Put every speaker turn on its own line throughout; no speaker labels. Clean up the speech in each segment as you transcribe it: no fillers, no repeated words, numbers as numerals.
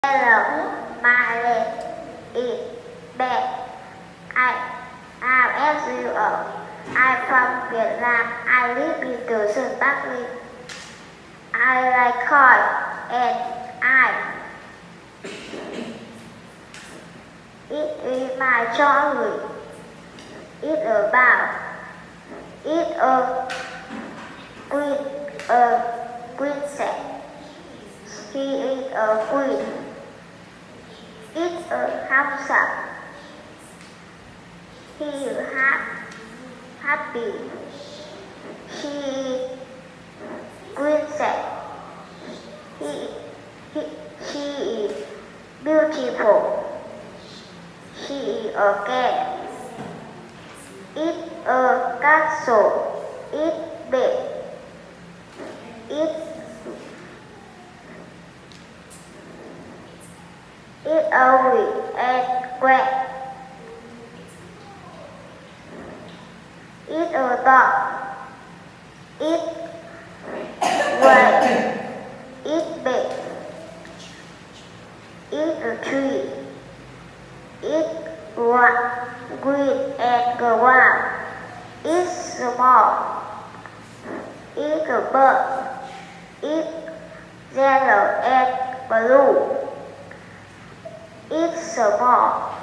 Hello, my name is Ben. I am as you are. I'm from Vietnam. I live in Tucson, Berkeley. I like corn and I it is my childhood. It's about it's a princess. She is a queen. It's a handsome. He is happy. She is princess. She is beautiful. She is a cat. It's a castle. It's big. It's ugly and great. It's a dog. It's white. It's big. It's a tree. It's green and brown. It's small. It's a bird. It's yellow and blue. It's small.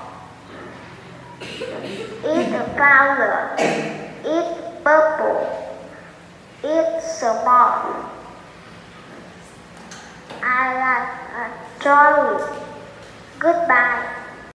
It's a flower. It's purple. It's small. I like a story. Goodbye.